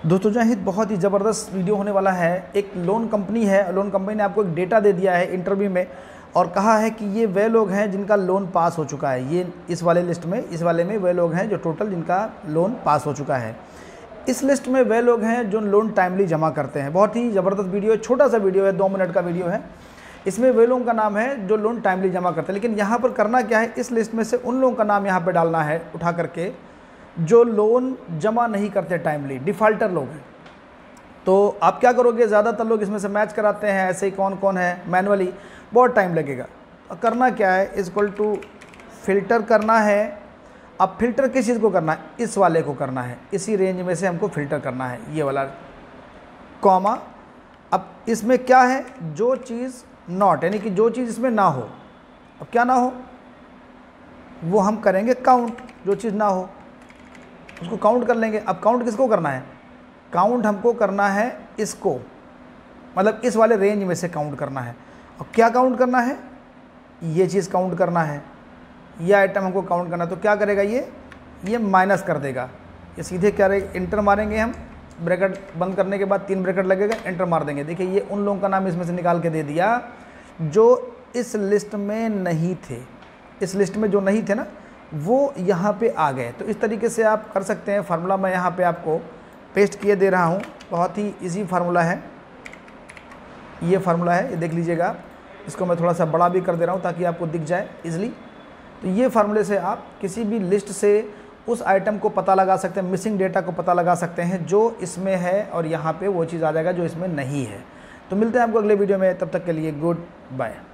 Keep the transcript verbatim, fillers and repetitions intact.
दोस्तों जय हिंद। बहुत ही ज़बरदस्त वीडियो होने वाला है। एक लोन कंपनी है, लोन कंपनी ने आपको एक डेटा दे दिया है इंटरव्यू में और कहा है कि ये वे लोग हैं जिनका लोन पास हो चुका है। ये इस वाले लिस्ट में इस वाले में वे लोग हैं जो टोटल जिनका लोन पास हो चुका है। इस लिस्ट में वे लोग हैं जो लोन टाइमली जमा करते हैं। बहुत ही ज़बरदस्त वीडियो है, छोटा सा वीडियो है, दो मिनट का वीडियो है। इसमें वे लोगों का नाम है जो लोन टाइमली जमा करते हैं। लेकिन यहाँ पर करना क्या है, इस लिस्ट में से उन लोगों का नाम यहाँ पर डालना है उठा करके जो लोन जमा नहीं करते टाइमली, डिफ़ाल्टर लोग हैं। तो आप क्या करोगे, ज़्यादातर लोग इसमें से मैच कराते हैं। ऐसे ही कौन कौन है, मैनुअली बहुत टाइम लगेगा। और करना क्या है, इज इक्वल टू फ़िल्टर करना है। अब फ़िल्टर किस चीज़ को करना है, इस वाले को करना है। इसी रेंज में से हमको फ़िल्टर करना है, ये वाला कॉमा। अब इसमें क्या है, जो चीज़ नॉट, यानी कि जो चीज़ इसमें ना हो। अब क्या ना हो, वो हम करेंगे काउंट। जो चीज़ ना हो उसको काउंट कर लेंगे। अब काउंट किसको करना है, काउंट हमको करना है इसको, मतलब इस वाले रेंज में से काउंट करना है। और क्या काउंट करना है, ये चीज़ काउंट करना है, ये आइटम हमको काउंट करना है। तो क्या करेगा ये ये माइनस कर देगा। ये सीधे क्या रहेगा, इंटर मारेंगे हम, ब्रैकेट बंद करने के बाद तीन ब्रैकेट लगेगा, इंटर मार देंगे। देखिए ये उन लोगों का नाम इसमें से निकाल के दे दिया जो इस लिस्ट में नहीं थे। इस लिस्ट में जो नहीं थे ना, वो यहाँ पे आ गए। तो इस तरीके से आप कर सकते हैं। फार्मूला मैं यहाँ पे आपको पेस्ट किए दे रहा हूँ। बहुत ही इजी फार्मूला है, ये फार्मूला है, ये देख लीजिएगा। इसको मैं थोड़ा सा बड़ा भी कर दे रहा हूँ ताकि आपको दिख जाए इजीली। तो ये फार्मूले से आप किसी भी लिस्ट से उस आइटम को पता लगा सकते हैं, मिसिंग डेटा को पता लगा सकते हैं जो इसमें है, और यहाँ पे वो चीज़ आ जाएगा जो इसमें नहीं है। तो मिलते हैं आपको अगले वीडियो में, तब तक के लिए गुड बाय।